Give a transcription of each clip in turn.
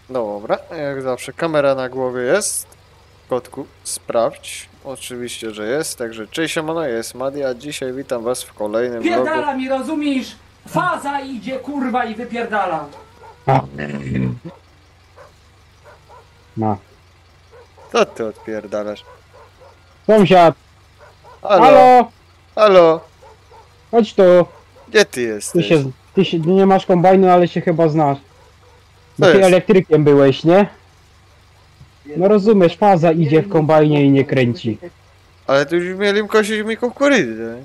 Dobra, jak zawsze kamera na głowie jest. Kotku, sprawdź. Oczywiście, że jest, także cześć, siemano, jest Madi, a dzisiaj witam was w kolejnym vlogu. Pierdala mi, rozumiesz? Faza idzie, kurwa, i wypierdala. No. Co ty odpierdalasz? Sąsiad! Halo? Halo! Halo? Chodź tu! Gdzie ty Ty jesteś? się nie masz kombajnu, ale się chyba znasz. Bo Co ty jest? elektrykiem byłeś, nie? No rozumiesz, faza idzie w kombajnie i nie kręci. Ale tu już mieli kosić mi kukurydzę.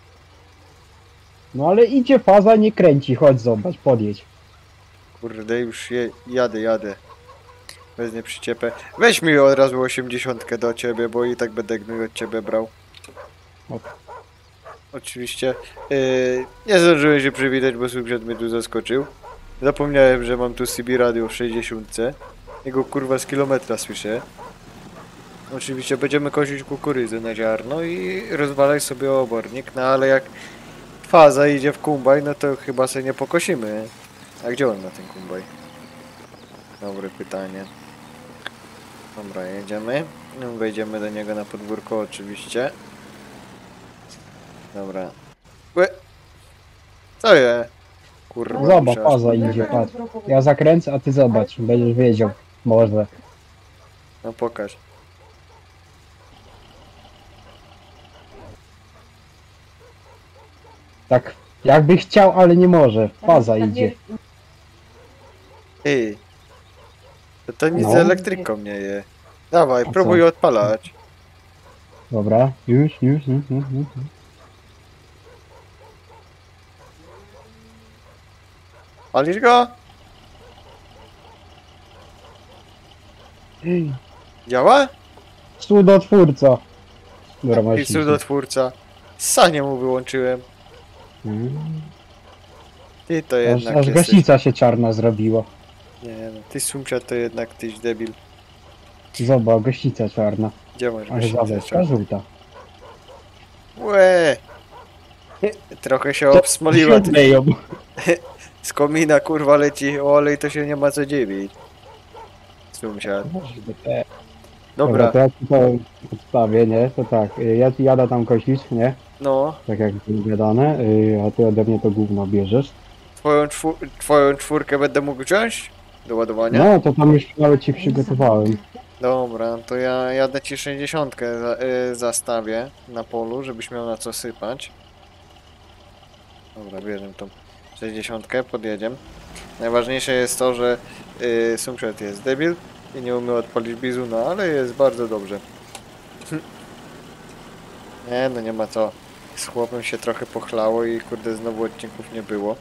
No ale idzie faza, nie kręci. Chodź zobacz, podjedź. Kurde, już jadę. Wezmę przyczepę. Weź mi od razu 80 do ciebie, bo i tak będę gnój od ciebie brał. Ok. Oczywiście. Nie zdążyłem się przywitać, bo sąsiad mnie tu zaskoczył. Zapomniałem, że mam tu CB radio w 60. Jego kurwa z kilometra słyszę. Oczywiście będziemy kosić kukurydzę na ziarno i rozwalać sobie obornik, no ale jak faza idzie w kumbaj, no to chyba sobie nie pokosimy. A gdzie on ma ten kumbaj? Dobre pytanie. Dobra, jedziemy. No, wejdziemy do niego na podwórko oczywiście. Dobra. Łe! Co je? Kurwa. Zobacz, muszę aż- faza idzie, patrz. Ja zakręcę, a ty zobacz, będziesz wiedział. Może. No pokaż. Tak, jakby chciał, ale nie może. Faza idzie. Ej. To nic No. z elektryką nie je. Dawaj, A próbuj co? odpalać. Dobra, już. Palisz go? Ej, Działa? cudotwórca. Dobra, masz I cudotwórca. Sanie mu wyłączyłem. Ty to jednak Aż jesteś. gaśnica się czarna zrobiła. Nie no, ty sąsiad to jednak tyś debil. Zobacz, gaśnica czarna. Gdzie masz Ale gaśnicę? zaweczka żółta. Łe! Trochę się obsmoliła. Leją. Z komina kurwa leci olej, to się nie ma co dziwić. Sąsiad. Dobra, Dobra, to ja ci to odstawię, nie? To tak, ja ci jadę tam kosić, nie? no. Tak jak było gadane, a ty ode mnie to gówno bierzesz. Twoją czwórkę będę mógł wziąć? Do ładowania? No, to tam już nawet ci przygotowałem. Dobra, to ja jadę ci 60 zastawię na polu, żebyś miał na co sypać. Dobra, bierzemy tą 60, podjedziemy. Najważniejsze jest to, że sąsiad jest debil i nie umie odpalić bizuna, ale jest bardzo dobrze. Nie, no nie ma co. Z chłopem się trochę pochlało i kurde znowu odcinków nie było.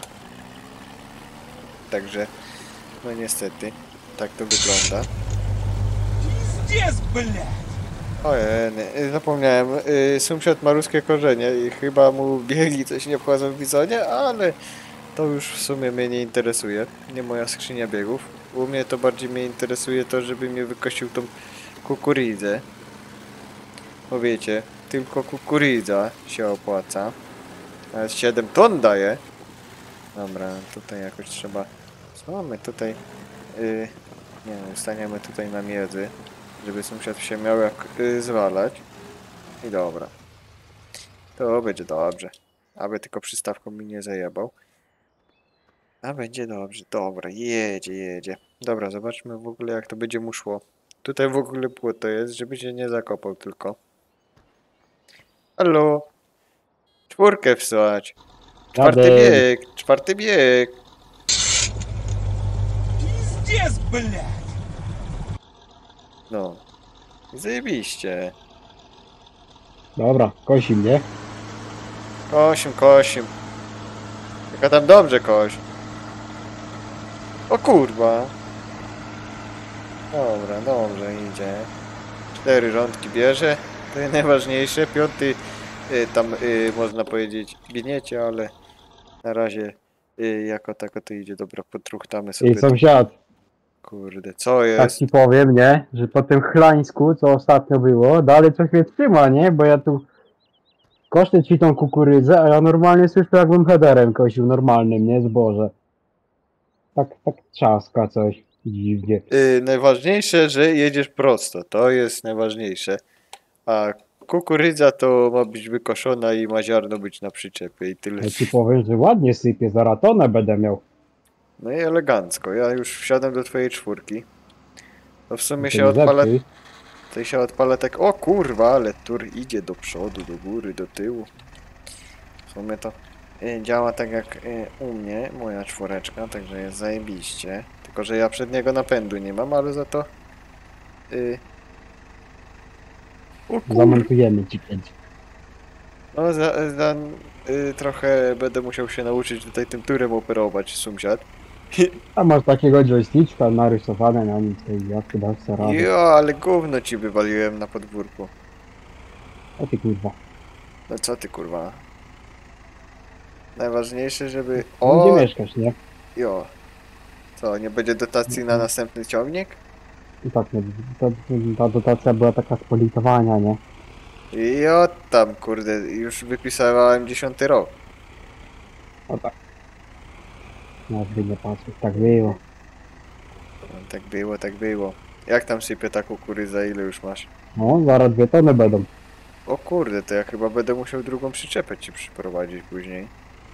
Także, no niestety, tak to wygląda. Пиздец, блядь! Ojej, zapomniałem, sąsiad ma ruskie korzenie i chyba mu biegli coś nie wchodzą w bizonie, ale to już w sumie mnie nie interesuje, nie moja skrzynia biegów. U mnie to bardziej mnie interesuje to, żeby mnie wykosił tą kukurydzę. Bo wiecie, tylko kukurydza się opłaca. Nawet 7 ton daje. Dobra, tutaj jakoś trzeba... Co mamy tutaj? Nie wiem, staniemy tutaj na miedzy, żeby sąsiad się miał jak zwalać. I dobra. To będzie dobrze. Aby tylko przystawką mi nie zajebał. A będzie dobrze. Dobra, jedzie. Dobra, zobaczmy w ogóle jak to będzie mu szło. Tutaj w ogóle płoto jest, żeby się nie zakopał tylko. Halo? Czwórkę wsłać. Czwarty bieg. Пиздец, блядь! No. Zajebiście. Dobra, kosi mnie. Kosim. Tylko tam dobrze koś. O kurwa. Dobra, dobrze idzie. 4 rządki bierze. To jest najważniejsze. 5 tam można powiedzieć gniecie, ale na razie jako tako to idzie. Dobra, potruchtamy sobie. Ej, sąsiad, Kurde, co tak jest? ci powiem, nie? Że po tym chlańsku, co ostatnio było, dalej coś mnie trzyma, nie? Bo ja tu kosztę ci tą kukurydzę, a ja normalnie słyszę, jakbym headerem kosił, normalnym, nie? Zboże. Tak trzaska coś. Dziwnie. Najważniejsze, że jedziesz prosto. To jest najważniejsze. A kukurydza to ma być wykoszona i ma ziarno być na przyczepie i tyle. Ja ci powiem, że ładnie sypie, zaraz tonę będę miał. No i elegancko. Ja już wsiadam do twojej czwórki. To w sumie To się nie odpala. zepsuj. Tutaj się odpala tak. O kurwa, ale tur idzie do przodu, do góry, do tyłu. W sumie to działa tak jak u mnie, moja czwóreczka, także jest zajebiście. Tylko że ja przedniego napędu nie mam, ale za to. O kur... Zamontujemy ci 5. No trochę będę musiał się nauczyć tutaj tym turem operować, sąsiad. A masz takiego joysticka narysowane na nim, tej jak chyba chce radę. Jo, ale gówno ci wywaliłem na podwórku. O ty kurwa. No co ty kurwa? Najważniejsze, żeby... Gdzie O, mieszkasz, nie? jo. Co, nie będzie dotacji na następny ciągnik? I tak, nie, ta dotacja była taka z politowania, nie? Jo, tam kurde, już wypisałem 10 rok. O tak. Nazwy nie patrzeć, tak było. No, tak było, tak było. Jak tam sypie ta kukurydza, ile już masz? No, zaraz 2 tony będą. O kurde, to ja chyba będę musiał drugą przyczepę ci przyprowadzić później.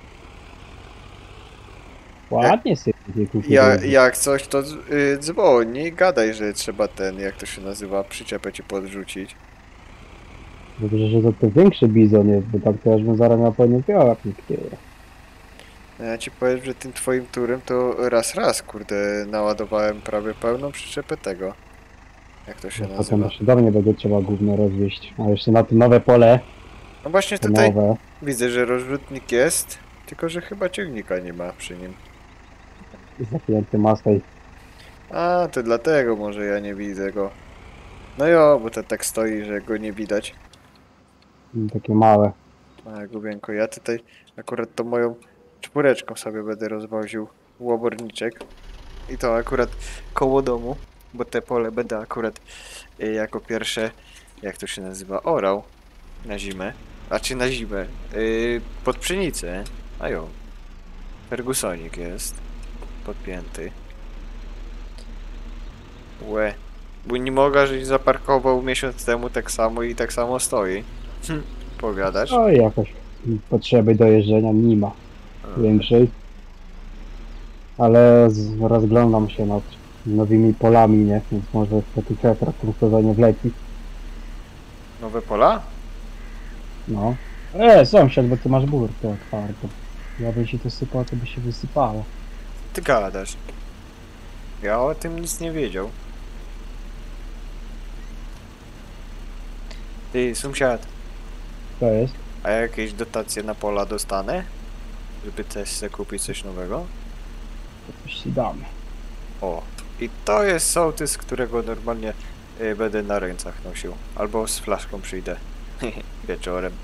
Ładnie sypie tej kukurydzy. Jak coś, to dzwoni, gadaj, że trzeba ten, jak to się nazywa, przyczepę ci podrzucić. Dobrze, że to większy bizon jest, bo tak to już bym zaraz miał pewnie piorek niektóre. No ja ci powiem, że tym twoim turem to raz, kurde, naładowałem prawie pełną przyczepę tego. Jak to się Potem nazywa? jeszcze do mnie będzie trzeba gówno rozwieść. A jeszcze na to nowe pole, No właśnie to tutaj nowe. widzę, że rozrzutnik jest, tylko że chyba ciągnika nie ma przy nim. Zapięty maską. A, to dlatego może ja nie widzę go. No jo, bo to tak stoi, że go nie widać. Takie małe. A, gubienko, ja tutaj akurat tą moją czwóreczką sobie będę rozwoził łoborniczek. I to akurat koło domu, bo te pole będę akurat jako pierwsze, jak to się nazywa, orał na zimę. Znaczy na zimę, pod pszenicę. A jo, Fergusonik jest podpięty. Łe. Bo nie mogę, żeś zaparkował miesiąc temu tak samo i tak samo stoi. Pogadasz? No i jakoś potrzeby do jeżdżenia nie ma większej. Ale rozglądam się nad nowymi polami, nie? Więc może w taki kwiatek w tym sezonie wleci. Nowe pola? No. Sąsiad, bo ty masz burtę otwartą. Ja bym się to sypał, to by się wysypało. Ty gadasz. Ja o tym nic nie wiedział. Ty, sąsiad, To jest? a jakieś dotacje na pola dostanę? Żeby też sobie kupić coś nowego? To coś ci damy. O, i to jest sołtys, którego normalnie będę na rękach nosił. Albo z flaszką przyjdę. Wieczorem.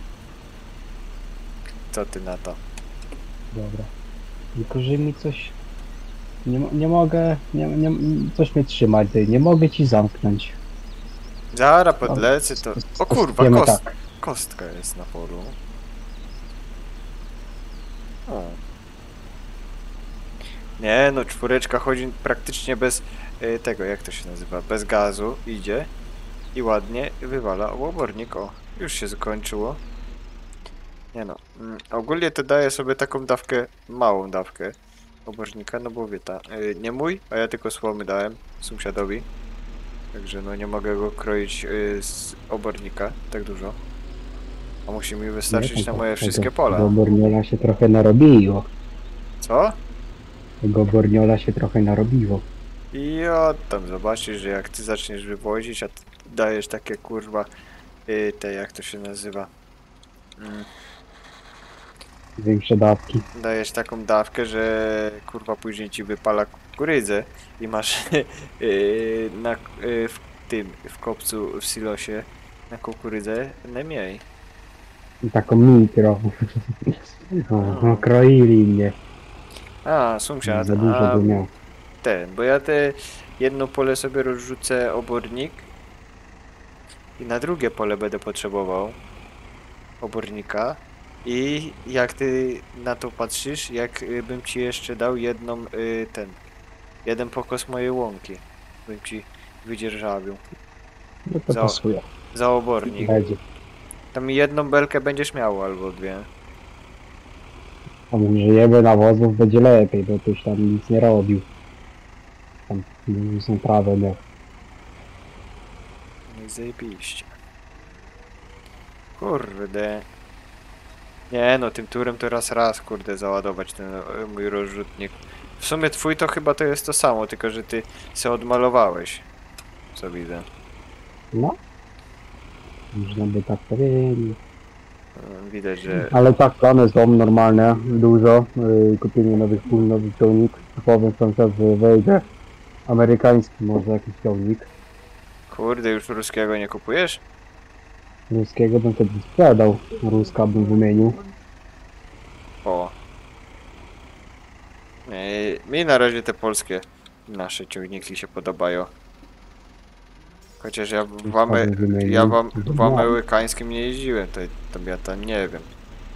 Co ty na to? Dobra. Tylko, że mi coś... Nie mogę... Coś mnie trzymać, nie mogę ci zamknąć. Zara podlecę to... O kurwa, Wiemy tak. kostka jest na polu. O. Nie no, czwóreczka chodzi praktycznie bez tego, jak to się nazywa, bez gazu, idzie i ładnie wywala łobornik. O, już się skończyło. Nie no, ogólnie to daję sobie taką dawkę, małą dawkę obornika, no bo wie ta, nie mój, a ja tylko słomy dałem sąsiadowi. Także no nie mogę go kroić z obornika tak dużo. A musi mi wystarczyć na moje wszystkie pola. Tego borniola się trochę narobiło. Co? Tego borniola się trochę narobiło. I tam zobaczysz, że jak ty zaczniesz wywozić, a ty dajesz takie kurwa te jak to się nazywa. Większe dawki. Dajesz taką dawkę, że kurwa później ci wypala kukurydzę i masz w kopcu w silosie na kukurydzę najmniej. Taką mikro. No, kroili mnie. A, sąsiad, Za dużo by miał. bo ja te jedno pole sobie rozrzucę obornik i na drugie pole będę potrzebował obornika. I jak ty na to patrzysz, jak bym ci jeszcze dał jedną Jeden pokos mojej łąki. Bym ci wydzierżawił. No to Za- pasuje. Za obornik. Będzie. Tam jedną belkę będziesz miał albo dwie. Tam żyjemy nawozów będzie lepiej, bo ktoś tam nic nie robił. Tam są prawe, nie. No i zajebiście. Kurde. Nie no, tym turem to raz kurde załadować ten mój rozrzutnik. W sumie twój to chyba to jest to samo, tylko że ty se odmalowałeś. Co widzę. No. Można by tak powiedzieć. Widać, że... Ale tak, plany są normalne, dużo. Kupienie nowych pól, nowy ciągnik. Powiem w końcu, że wejdzie. Amerykański może jakiś ciągnik. Kurde, już ruskiego nie kupujesz? Ruskiego bym wtedy sprzedał. Ruska bym wymienił. O. Mi na razie te polskie nasze ciągniki się podobają. Chociaż ja w amerykańskim nie jeździłem, to ja tam nie wiem.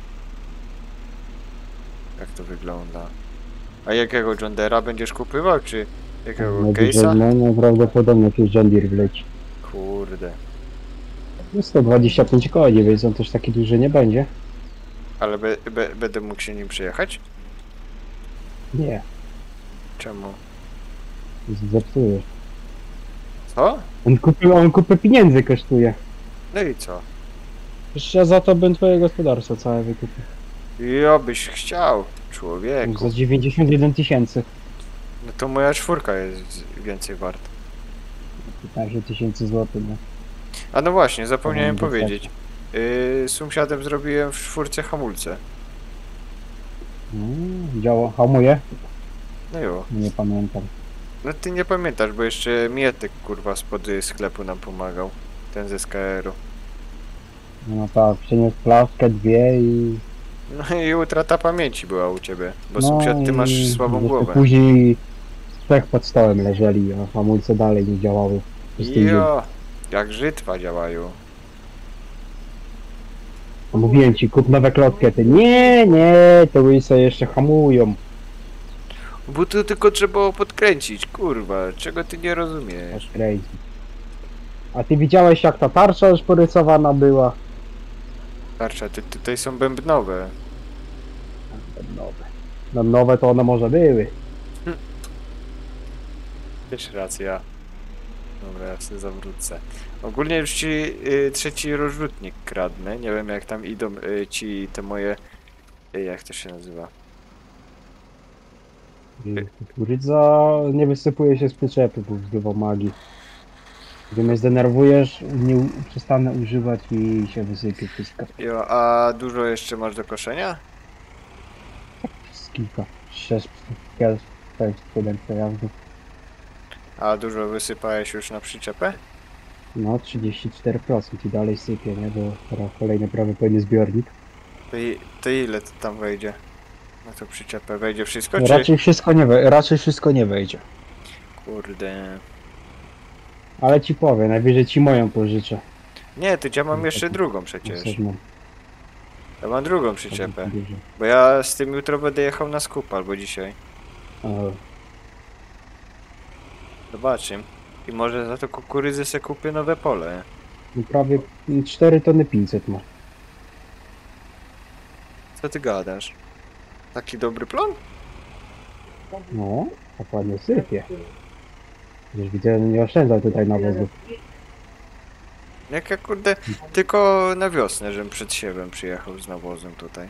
Jak to wygląda. A jakiego John Deere'a będziesz kupywał, czy jakiego Case'a? No prawdopodobnie jakiś John Deere wleci. Kurde. No 125 koni, więc on też taki duży nie będzie. Ale będę mógł się nim przejechać? Nie, Czemu? zepsujesz. Co? On kupę pieniędzy kosztuje. No i co? Przecież ja za to bym twoje gospodarstwo całe wykupił. Ja byś chciał, człowieku. Za 91 000. No to moja czwórka jest więcej warta. 15 tysięcy złotych, no. A no właśnie, zapomniałem Powinien powiedzieć. Sąsiadem zrobiłem w czwórce hamulce. Działa, hamuje? No jo. Nie pamiętam. No ty nie pamiętasz, bo jeszcze Mietek kurwa spod sklepu nam pomagał. Ten ze SKR-u. No tak, przyniósł flaszkę, dwie i... No i utrata pamięci była u ciebie. Bo no sąsiad, ty masz i słabą jeszcze głowę. Później trzech pod stołem leżeli, a hamulce dalej nie działały. Przez tydzień. Jo, jak żytwa działają. A mówiłem ci, kup nowe klocki, a ty nie, to łyse jeszcze hamują. Bo tu tylko trzeba było podkręcić, kurwa. Czego ty nie rozumiesz? Aż crazy. A ty widziałeś jak ta tarcza już porysowana była? Tarcza, tutaj są bębnowe. Nowe. No nowe to one może były. Też racja. Dobra, ja sobie zawrócę. Ogólnie już ci trzeci rozrzutnik kradnę. Nie wiem jak tam idą ci te moje... jak to się nazywa? Kukurydza nie wysypuje się z przyczepy, bo wzbywa magii. Gdy mnie zdenerwujesz, nie przestanę używać i się wysypie wszystko. Jo, a dużo jeszcze masz do koszenia? Z kilka. 6 7 przejazdów. A dużo wysypałeś już na przyczepę? No 34% i dalej sypie, nie? Bo teraz kolejny prawy pełny zbiornik. To ile to tam wejdzie? Na tą przyczepę wejdzie wszystko, No, czy... raczej wszystko nie wejdzie. Kurde... Ale ci powiem, najwyżej ci moją pożyczę. Nie, to ja mam jeszcze drugą przecież. Osobną. Ja mam drugą przyczepę. Bo ja z tym jutro będę jechał na skup albo dzisiaj. O, Zobaczymy. I może za to kukurydzy se kupię nowe pole. no prawie 4 tony 500 ma. Co ty gadasz? Taki dobry plan? No, tak ładnie sypie. Już widzę, nie oszczędzał tutaj nawozów. Jak ja kurde, tylko na wiosnę, żebym przed siewem przyjechał z nawozem tutaj.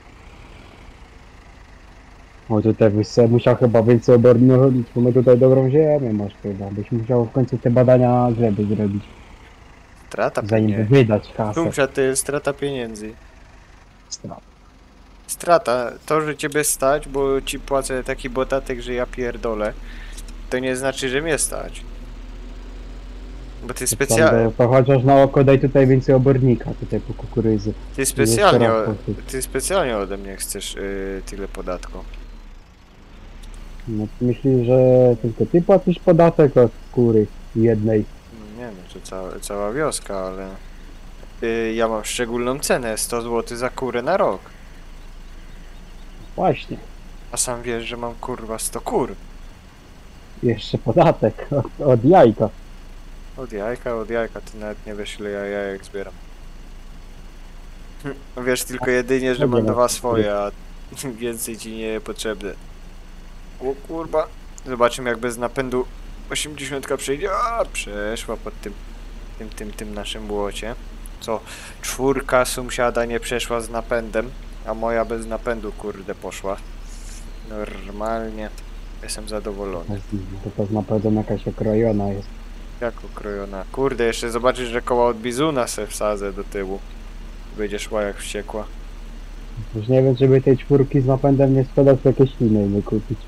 O tutaj byś sobie musiał chyba więcej oborników, bo my tutaj dobrą ziemię masz chyba. Byś musiał w końcu te badania gleby zrobić. Strata Zanim pewnie. wydać kasę. Sąsiad, to jest strata pieniędzy. Strat. Strata. To, że ciebie stać, bo ci płacę taki botatek, że ja pierdolę, to nie znaczy, że mnie stać. Bo ty specjalnie... To chociaż na oko daj tutaj więcej obornika, tutaj po kukurydzy. Ty specjalnie ode mnie chcesz tyle podatku. No myślisz, że tylko ty płacisz podatek od kury jednej? Nie no, to cała wioska, ale... ja mam szczególną cenę, 100 zł za kurę na rok. Właśnie. A sam wiesz, że mam kurwa 100 kur. Jeszcze podatek od jajka. Od jajka, ty nawet nie wiesz ile ja jajek zbieram. Wiesz tylko jedynie, że mam 2 swoje, a więcej ci nie potrzebne. O kurwa. Zobaczymy jak bez napędu 80 przejdzie. A, przeszła pod tym naszym błocie. Co? 4 sąsiada nie przeszła z napędem, a moja bez napędu kurde poszła. Normalnie. Jestem zadowolony. To na pewno jakaś okrojona jest. Jak okrojona. Kurde, jeszcze zobaczysz, że koła od bizuna se wsadzę do tyłu. Będzie szła jak wściekła. Już nie wiem, żeby tej 4 z napędem nie sprzedać, to jakieś innej nie kupić.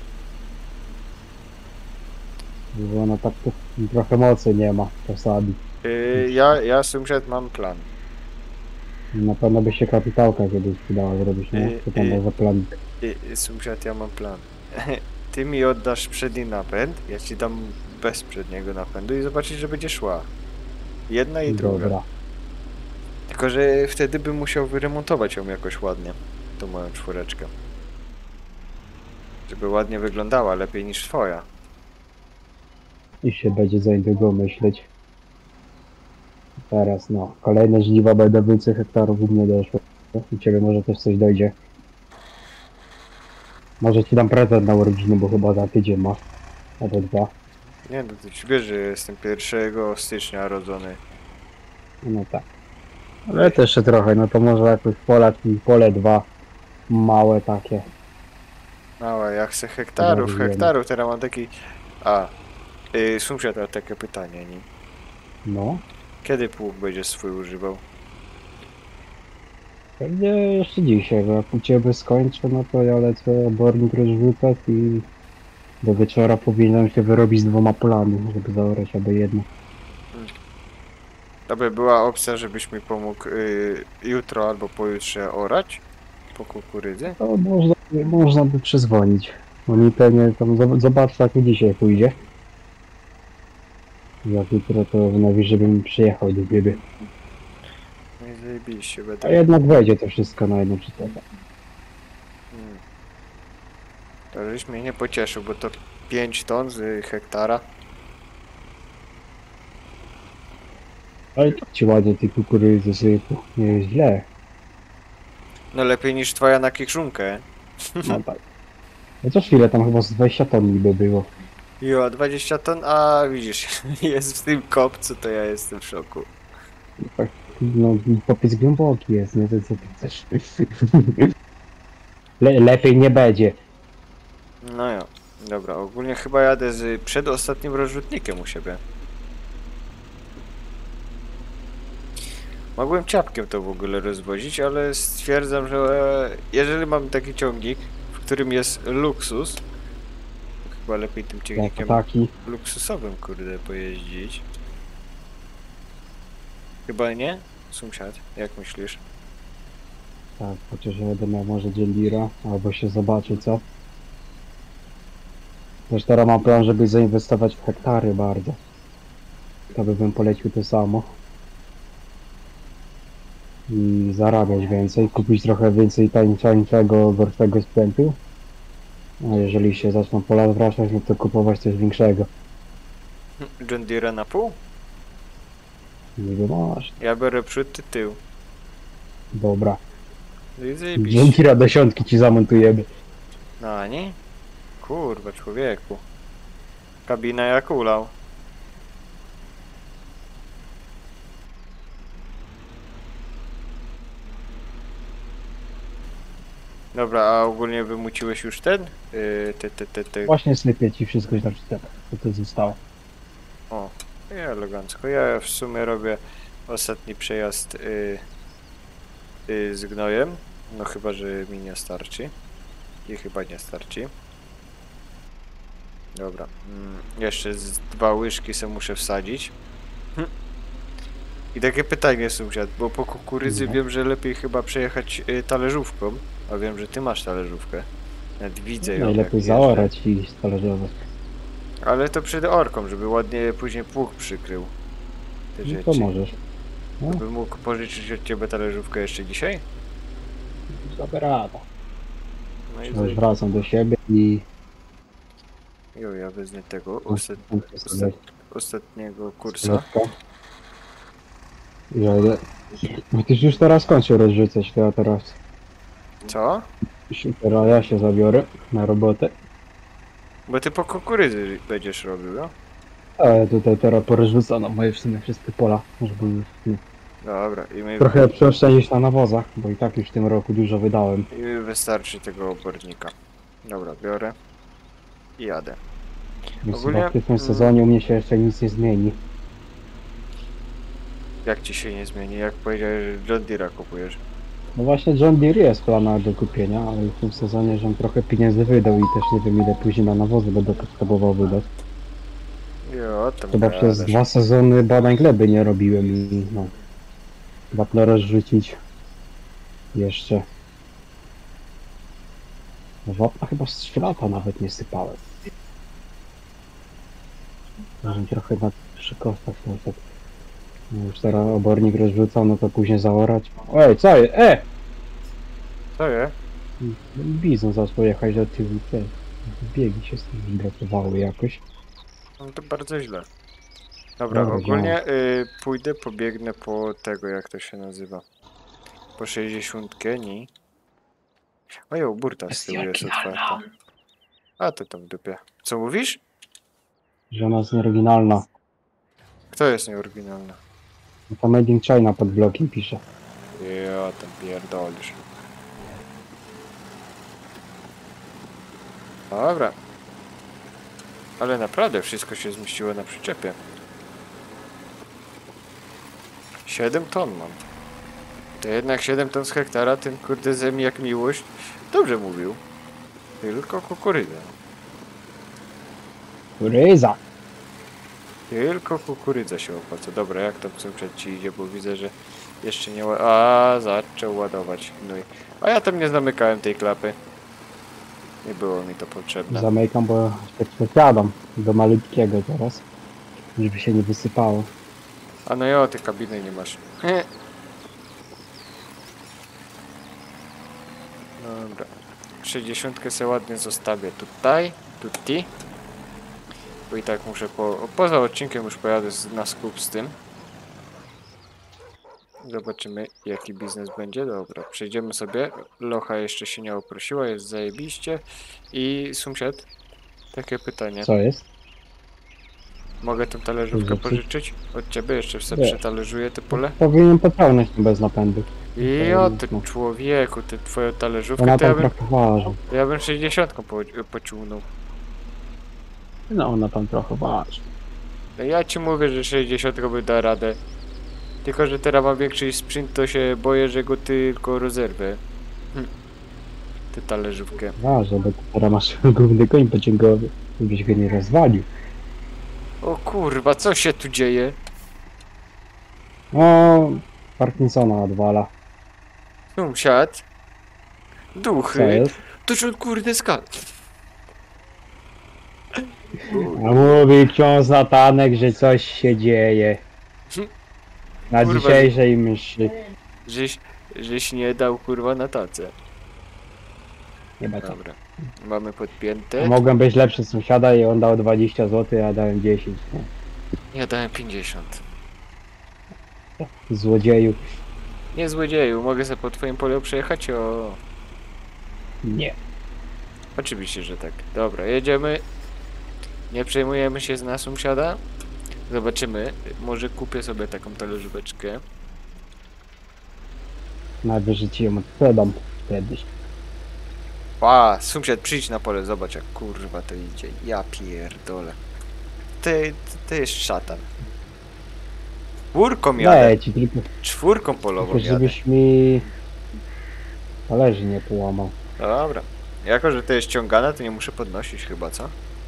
Bo ona tak trochę mocy nie ma czasami. Ja sąsiad mam plan. Na pewno by się kapitałka kiedyś przydała zrobić, nie? Co tam za plan? Sąsiad, ja mam plan. Ty mi oddasz przedni napęd, ja ci dam bez przedniego napędu i zobaczysz, że będzie szła. Jedna i druga. Dobra. Tylko, że wtedy bym musiał wyremontować ją jakoś ładnie. Tą moją 4. Żeby ładnie wyglądała, lepiej niż twoja. I się będzie za niedługo myśleć. Teraz no, kolejne żniwa będą więcej hektarów nie doszło. U ciebie może też coś dojdzie. Może ci dam prezent na urodziny, bo chyba za tydzień masz. Albo 2. Nie no, ty ci wiesz, że jestem 1 stycznia rodzony. No tak. Ale to jeszcze trochę, no to może jakoś pole 2. Małe takie. Małe, ja chcę hektarów, Rozumiem. teraz mam taki... Sąsiad ma takie pytanie, nie? No. Kiedy pług będzie swój używał? Pewnie jeszcze dzisiaj, bo jak u ciebie skończę, no to ja lecę obornik rozrzucać i do wieczora powinienem się wyrobić z 2 polami, żeby zaorać albo jedno. To by była opcja, żebyś mi pomógł jutro albo pojutrze orać po kukurydzy? To można by przyzwonić. Oni pewnie tam zobacz jak mi dzisiaj pójdzie. Jak jutro to najwyżej bym przyjechał do ciebie. No i zajebiście, A będę... jednak wejdzie to wszystko na jedną przyczepę. To żeś mnie nie pocieszył, bo to 5 ton z hektara. Ale i tak ci ładnie tej kukurydzy sypu. Nie jest źle. No lepiej niż twoja na kiszunkę. No tak. Chociaż chwilę tam chyba z 20 ton niby było. Jo, 20 ton, a widzisz, jest w tym kopcu, to ja jestem w szoku. Tak, no popiec głęboki jest, nie? To co ty chcesz? Lepiej nie będzie. No jo, dobra, ogólnie chyba jadę z przedostatnim rozrzutnikiem u siebie. Mogłem ciapkiem to w ogóle rozwozić, ale stwierdzam, że jeżeli mam taki ciągnik, w którym jest luksus, to chyba lepiej tym Jako ciągnikiem taki. luksusowym, kurde, pojeździć. Chyba nie? Sąsiad, jak myślisz? Tak, chociaż ja będę miał może Dzielira, albo się zobaczy co. Też teraz mam plan, żeby zainwestować w hektary bardzo. To bym polecił to samo. I zarabiać więcej, kupić trochę więcej tańszego, gorszego sprzętu. A jeżeli się zaczną pola zwracać, no to kupować coś większego. John Deere na pół? Niby masz. Ja biorę przód, ty tył. Dobra. No i zajebiście. Dzięki radosiątki ci zamontujemy. No a nie? Kurwa, człowieku. Kabina jak ulał. Dobra, a ogólnie wymuciłeś już ten? Właśnie sypię ci wszystko na przyczepę, co to zostało. O, i elegancko. Ja w sumie robię ostatni przejazd z gnojem. No chyba, że mi nie starczy. I chyba nie starczy. Dobra. Jeszcze z 2 łyżki sobie muszę wsadzić. I takie pytanie, sąsiad, bo po kukurydzy No. wiem, że lepiej chyba przejechać talerzówką. A wiem, że ty masz talerzówkę. Nawet widzę ją. jak Najlepiej jeżdżę. zaorać i talerzować. Ale to przed orką, żeby ładnie później pług przykrył. Te No to rzeczy. możesz. No, Bym mógł pożyczyć od ciebie talerzówkę jeszcze dzisiaj? dobra rada. No i Już wracam do siebie i Jo, ja wezmę tego ostatniego kursa. Letka. No ty już teraz kończę rozrzucać, to ja teraz... Co? Teraz ja się zabiorę na robotę. Bo ty po kukurydzy będziesz robił, no? A ja tutaj teraz porozrzucano moje w sumie wszystkie pola, żeby Dobra, i my... trochę przeoszczędzić na nawozach, bo i tak już w tym roku dużo wydałem. I wystarczy tego obornika. Dobra, biorę. I jadę. Więc Ogólnie, chyba w tym sezonie u mnie się jeszcze nic nie zmieni. Jak ci się nie zmieni? Jak powiedziałeś, że John Deere'a kupujesz? No właśnie John Deere jest plana do kupienia, ale w tym sezonie, żebym trochę pieniędzy wydał i też nie wiem ile później na nawozy będę potrzebował wydać. Jo, tam Chyba przez 2 sezony badań gleby nie robiłem i no... Warto rozrzucić jeszcze. No wapna chyba z 3 lata nawet nie sypałem. Może trochę na przykostach tak. No już teraz obornik rozrzucał, no to później zaorać. Ej, co jest? Co je? Bizon zaraz pojechać do tyłu, te biegi się z tym zbrakowały jakoś. No to bardzo źle. Dobra, Dobra, ogólnie pójdę, pobiegnę po tego, jak to się nazywa. Po 60, nie? Ojo, burta z tyłu jest otwarta. A to tam w dupie. Co mówisz? Że ona jest nieoryginalna. Kto jest nieoryginalny? No to Made in China pod blokiem pisze. Ja tam pierdolisz. Dobra. Ale naprawdę wszystko się zmieściło na przyczepie. 7 ton mam. To jednak 7 ton z hektara, ten kurde zem jak miłość. Dobrze mówił. Tylko kukurydza. Ryza! Tylko kukurydza się opłaca. Dobra, jak tam sąsiad ci idzie, bo widzę, że jeszcze nie... A, zaczął ładować gnój. A ja tam nie zamykałem tej klapy. Nie było mi to potrzebne. Zamykam, bo podkładam do malutkiego teraz. Żeby się nie wysypało. A no jo, ty kabiny nie masz. Dobra. 60 se ładnie zostawię tutaj. Tutti. Bo i tak muszę poza odcinkiem już pojadę na skup z tym. Zobaczymy jaki biznes będzie. Dobra, przejdziemy sobie. Locha jeszcze się nie oprosiła, jest zajebiście. I sąsiad, takie pytanie. Co jest? Mogę tę talerzówkę Rzeczy? pożyczyć? Od ciebie jeszcze sobie Nie. przetalierzuję te pole? Powinien pociągnąć bez napędu. I o ty No. człowieku, ty twoją talerzówkę, Ona to ja tam bym, trochę waży. to ja bym 60 pociągnął. No ona tam trochę waży. No ja ci mówię, że 60 by da radę. Tylko, że teraz mam większy sprint, to się boję, że go tylko rozerwę. Tę talerzówkę. Waży, bo ty teraz masz główny koń pociągowy. Żebyś go nie rozwalił. O kurwa, co się tu dzieje? O, Parkinsona odwala. Sąsiad? Co Duchy? jest? To on kurde skal. A mówi ksiądz Natanek, że coś się dzieje. Na Kurwa, dzisiejszej mszy. Żeś nie dał kurwa na tacę. Chyba tak. Dobra. Mamy podpięte. Mogłem być lepszy sąsiada i on dał 20 zł, a ja dałem 10. Nie? Ja dałem 50. Złodzieju. Nie złodzieju, mogę sobie po twoim polu przejechać? O, Nie. oczywiście, że tak. Dobra, jedziemy. Nie przejmujemy się na sąsiada. Zobaczymy. Może kupię sobie taką talerzóweczkę. Najwyżej ci ją sprzedam kiedyś. Pa, sąsiad, przyjdź na pole, zobacz jak kurwa to idzie. Ja pierdolę. To jest szatan. Czwórką jadę. Daję ci tylko, Czwórką polową jadę. żebyś mi talerzy nie połamał. Dobra. Jako, że to jest ciągane, to nie muszę podnosić chyba, co?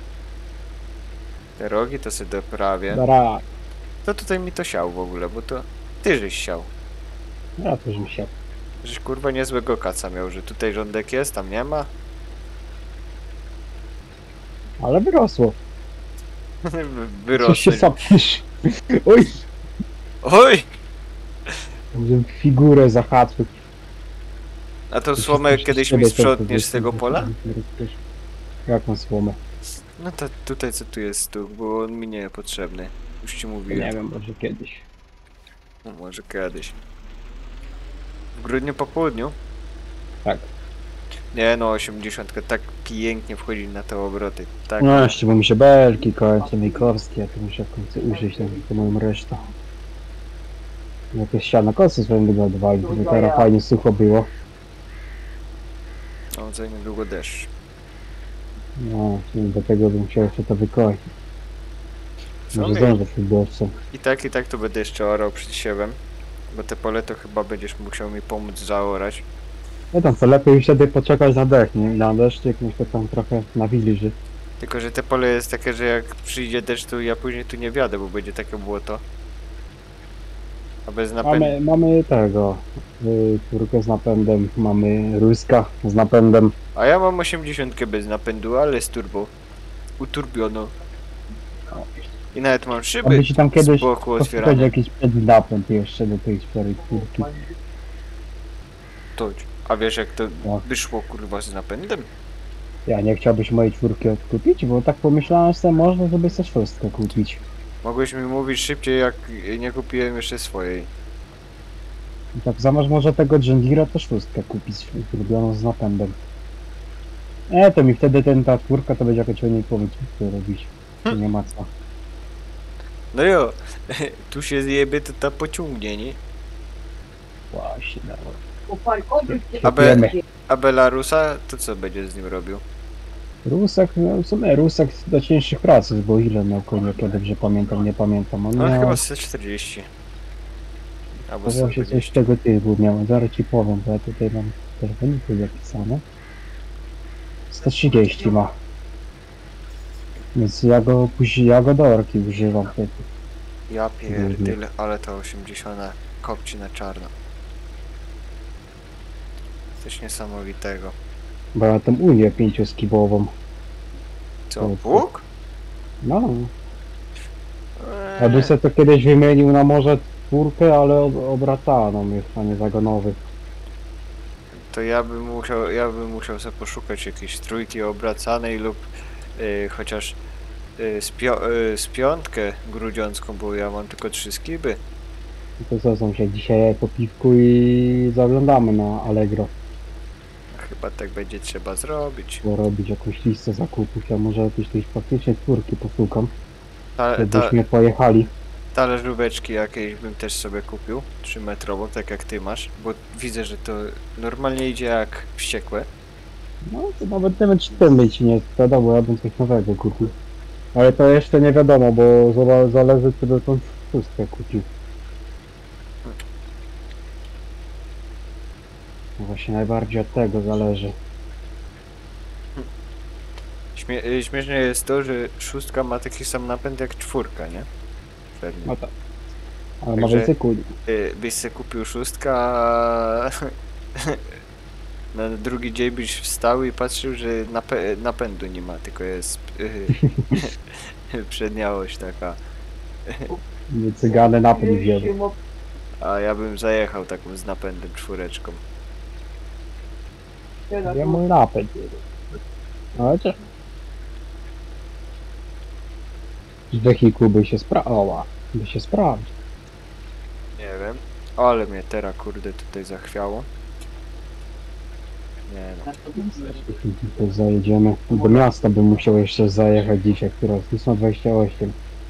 Te rogi to sobie doprawię. Dobra, To tutaj mi to siał w ogóle, bo to ty żeś siał. ja też mi się. Żeś kurwa niezłego kaca miał, że tutaj rządek jest, tam nie ma. Ale wyrosło. Coś się Wyrosły. sapisz. Oj, Oj! że figurę zahaczył. A to słomę kiedyś mi sprzątniesz z tego pola? Jaką słomę? No to tutaj co tu jest stuk, bo on mi nie potrzebny. Już ci Nie mówiłem. wiem, może kiedyś. No, może kiedyś. W grudniu po południu? Tak. Nie no, 80 tak pięknie wchodzi na te obroty. Tak. No jeszcze, bo mi się belki kończą, Mikorskie, ja to muszę w końcu użyć na moją resztę. Jakieś siano kosy swoim wygładowali, bo teraz fajnie sucho było. No, za niedługo deszcz. No, do tego bym chciał jeszcze to wykoić. Co Może my? zdążę przed deszczem. I tak to będę jeszcze orał przed siebem. Bo te pole to chyba będziesz musiał mi pomóc zaorać. No tam, to lepiej wtedy poczekać na deszcz, nie? Na deszcz, jak to tam trochę nawilży. Tylko, że te pole jest takie, że jak przyjdzie deszcz, to ja później tu nie wjadę, bo będzie takie błoto. A bez napędu... Mamy tego, czwórkę z napędem, mamy Ruska z napędem. A ja mam 80 bez napędu, ale z turbo. Uturbiono. I nawet mam szyby Aby ci tam kiedyś z boku poszukać otwierane. jakiś przednapęd jeszcze do tej czterej czwórki. Toć. A wiesz jak to No. by szło kurwa z napędem? Ja nie chciałbyś mojej czwórki odkupić, bo tak pomyślałem, że można sobie sobie szóstkę kupić. Mogłeś mi mówić szybciej, jak nie kupiłem jeszcze swojej. I tak zamiast może tego John Deere'a to szóstkę kupić, zrobioną z napędem. To mi wtedy ta czwórka to będzie jakoś o niej powiedzieć, co robić. To nie ma co. No jo, tu się zjeby, to ta pociągnie, nie? Właśnie, dobra. A, Kupujemy. a Belarusa, to co będzie z nim robił? Rusak, no w sumie Rusak do cięższych prac, bo ile miał konia, jak ja dobrze pamiętam, nie pamiętam. On No miał, chyba 140. Albo to właśnie coś 120. tego typu miał, zaraz ci powiem, bo ja tutaj mam telefoniku zapisane. 130 ma. Więc ja go do orki używam wtedy. Ja pierdyle, ale ta 80 kopci na czarno. Coś niesamowitego. Bo ja tą Unię 5-skibową. Co, Bóg? No. Ja bym sobie to kiedyś wymienił na może czwórkę, ale obracaną już, a nie zagonowy. To ja bym musiał sobie poszukać jakiejś trójki obracanej lub chociaż z piątkę grudziącką, bo ja mam tylko 3 skiby. To co są się dzisiaj po piwku i zaglądamy na Allegro. Chyba tak będzie trzeba zrobić. Bo robić jakąś listę zakupów, ja może jakieś tej faktycznie czwórki poszukam, Ta, żebyśmy pojechali. Talerzóweczki jakieś bym też sobie kupił, 3-metrową, tak jak ty masz, bo widzę, że to normalnie idzie jak wściekłe. No to nawet nie wiem czy ten mieć nie wiadomo, ja bym coś nowego kupił. Ale to jeszcze nie wiadomo, bo zależy czy by tą szóstkę kupił. No właśnie najbardziej od tego zależy. Śmieszne jest to, że 6 ma taki sam napęd jak 4, nie? Pewnie. No tak. Ale ma Także- więcej kuli. Byś se kupił 6, a na drugi dzień byś wstał i patrzył, że napędu nie ma, tylko jest przedniałość taka. Nie cygane napęd wzięły. A ja bym zajechał taką z napędem 4. Ja mój napęd. Ale co? Z wehikuł by się sprawdził. Nie wiem, ale mnie teraz kurde tutaj zachwiało. Nie no. To zajedziemy. Do miasta bym musiał jeszcze zajechać dzisiaj, która jest 28.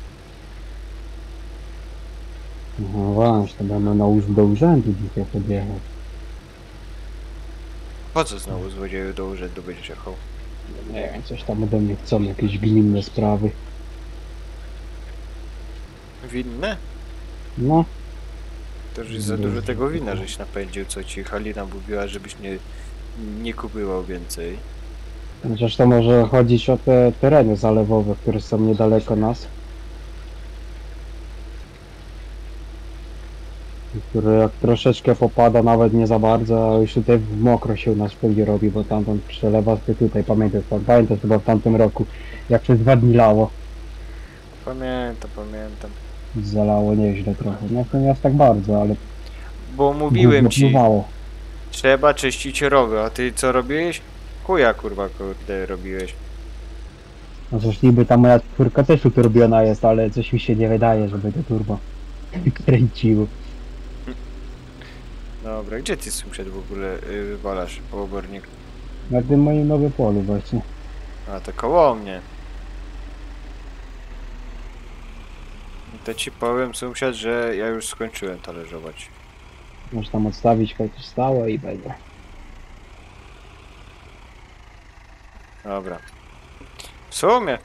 No właśnie, to będę do urzędu dzisiaj podjechał. Po co znowu złodzieju do urzędu będziesz jechał? Nie wiem, coś tam ode mnie chcą, jakieś gminne sprawy. Winne? No, To już za dużo tego wina, żeś napędził, co ci Halina mówiła, żebyś nie kupował więcej. chociaż to może chodzić o te tereny zalewowe, które są niedaleko nas. Które jak troszeczkę popada, nawet nie za bardzo, a już tutaj w mokro się u nas pewnie robi, bo tamtąd przelewa ty tutaj, pamiętasz chyba w tamtym roku, jak przez 2 dni lało. Pamiętam. Zalało nieźle trochę, no to nie jest tak bardzo, ale Bo mówiłem ci, pływało. trzeba czyścić rowy, a ty co robiłeś? Chuja kurwa kurde robiłeś. Chociaż niby ta moja czwórka też uturbiona jest, ale coś mi się nie wydaje, żeby to turbo kręciło. Dobra, gdzie ty sąsiad w ogóle walasz po oborniku? Na tym moim nowym polu właśnie. A, to koło mnie. To ci powiem, sąsiad, że ja już skończyłem talerzować. Może tam odstawić chociaż stałe i będzie. Dobra. W sumie.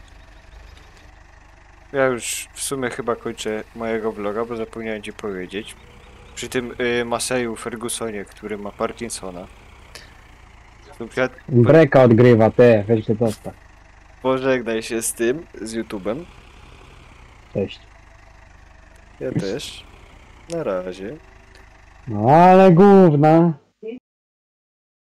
Ja już w sumie chyba kończę mojego vloga, bo zapomniałem ci powiedzieć. Przy tym Maseju Fergusonie, który ma Parkinsona. Sąsiad, Breka odgrywa, weź to dostaw. pożegnaj się z tym, z YouTube'em. Cześć. Ja też. Na razie. No ale gówna.